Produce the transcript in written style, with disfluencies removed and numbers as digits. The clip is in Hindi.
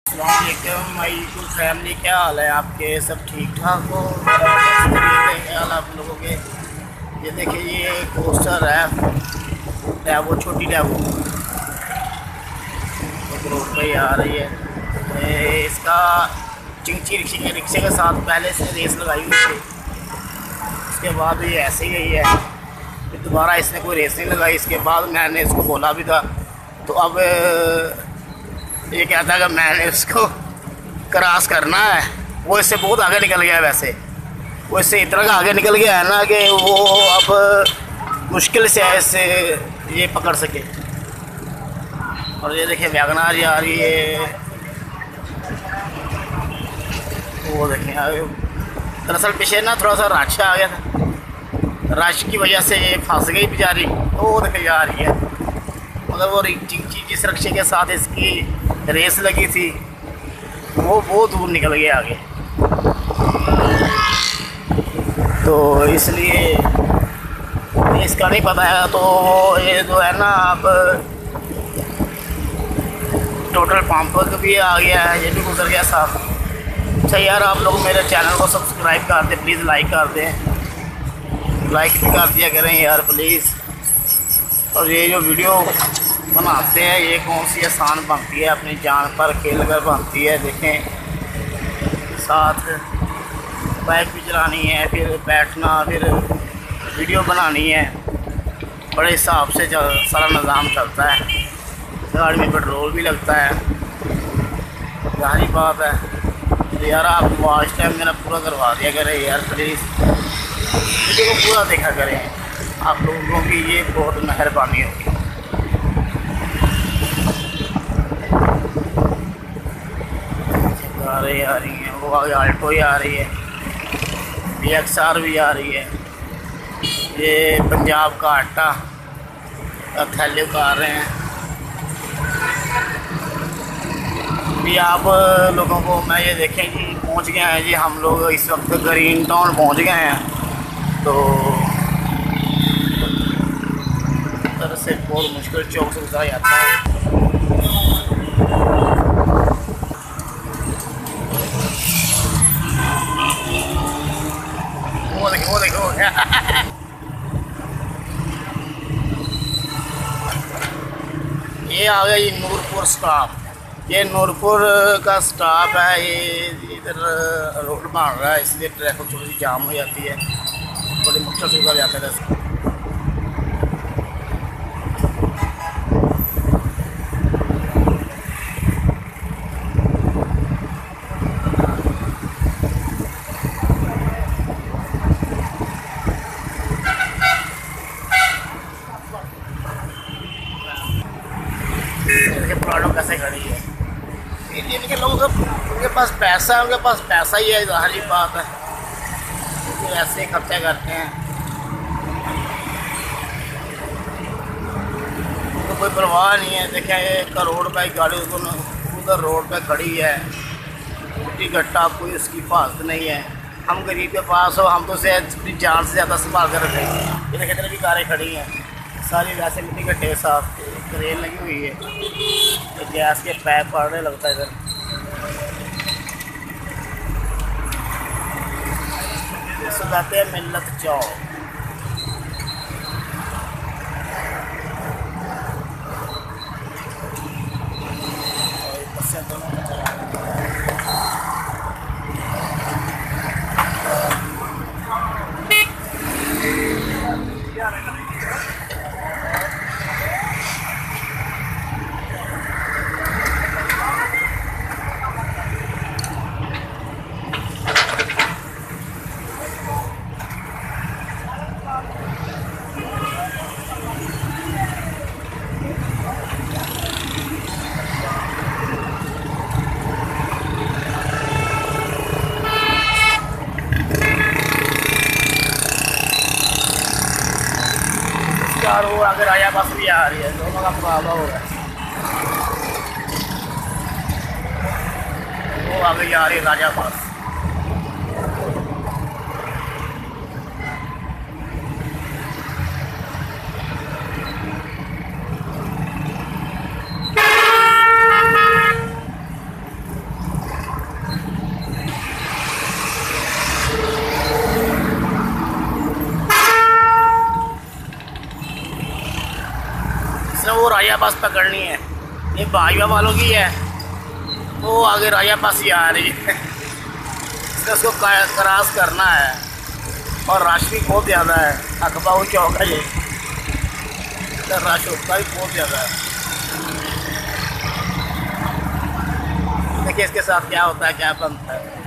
अस्सलामुअलैकुम माय यूट्यूब फैमिली, क्या हाल है आपके? सब ठीक ठाक हो? क्या हाल आप लोगों के? ये देखिए, ये कोस्टर है वो छोटी डैवो रोड पे ही आ रही है। इसका चिंची रिक्शे के साथ पहले से रेस लगाई हुई थी, उसके बाद ये ऐसे ही गई है। फिर दोबारा इसने कोई रेस नहीं लगाई। इसके बाद मैंने इसको बोला भी था, तो अब ये कहता है कि मैंने उसको क्रॉस करना है। वो इससे बहुत आगे निकल गया है। वैसे वो इससे इतना आगे निकल गया है ना कि वो अब मुश्किल से ऐसे ये पकड़ सके। और ये देखिए वैगनार आ रही है, वो देखें आगे। दरअसल पीछे ना थोड़ा सा रश आ गया था, रश की वजह से ये फंस गई बेचारी। तो वो देखे जा रही है, मगर वो जिस रिक्शे के साथ इसकी रेस लगी थी वो बहुत दूर निकल गया आगे। तो इसलिए इसका नहीं पता है। तो ये जो है ना, अब टोटल पंप भी आ गया है, ये भी गुजर गया साथ। अच्छा यार, आप लोग मेरे चैनल को सब्सक्राइब कर दें प्लीज़, लाइक कर दें, लाइक भी कर दिया करें यार प्लीज़। और ये जो वीडियो बनाते हैं ये कौन सी आसान बनती है, अपनी जान पर खेल कर बनती है। देखें, साथ बाइक भी चलानी है, फिर बैठना, फिर वीडियो बनानी है। बड़े हिसाब से सारा निज़ाम चलता है। गाड़ी में पेट्रोल भी लगता है, जाहिर बात है। तो यार आप वॉच टाइम मेरा पूरा करवा दिया करें यार प्लीज़, वीडियो को पूरा देखा करें। आप लोगों की ये बहुत मेहरबानी होगी। कारें आ रही हैं, वो आगे आल्टो ही आ रही है, DXR भी आ रही है। ये पंजाब का आटा थैले उतार रहे हैं। भी आप लोगों को मैं ये देखें जी, पहुंच गए हैं जी हम लोग इस वक्त ग्रीन टाउन पहुंच गए हैं। तो इधर से बहुत मुश्किल चौक से गुजरा जाता है। वो देखो ये आ गया ये नूरपुर स्टॉप। ये नूरपुर का स्टॉप है। ये इधर रोड बन रहा है, इसलिए ट्रैफिक थोड़ी सी जाम हो जाती है, थोड़ी मुश्किल से गुजर जाते हैं। प्लाटो कैसे खड़ी है। इनके लोगों का, उनके पास पैसा है, उनके पास पैसा ही है, जाहिर बात है, तो ऐसे खर्चा करते हैं। तो कोई परवाह नहीं है। देखें, एक करोड़ रुपए की गाड़ी उधर रोड पे खड़ी है, टूटी गट्टा, कोई उसकी हिफाजत नहीं है। हम गरीब के पास हो, हम तो उसे अपनी जान से ज़्यादा संभाल कर रखेंगे। ये देखें, इतनी भी कारें खड़ी हैं सारी वैसे मिट्टी गट्टे के साथ। क्रेन लगी हुई है, तो गैस के पैप पड़ने लगता है इधर। इसको कहते हैं मिल्लत चौक। बसें दोनों और वो अगर आया बस भी आ रही है, दोनों का मुकाबला हो रहा है। वो आगे आ रही है राजा बस। राजा बस पकड़नी है, ये भाजपा वालों की है, वो आगे राजा बस ही आ रही है। इसको क्रॉस करना है और रश भी बहुत ज़्यादा है। अखबाऊ चौक है ये, रश उसका भी बहुत ज़्यादा है। देखिए इसके साथ क्या होता है, क्या बनता है।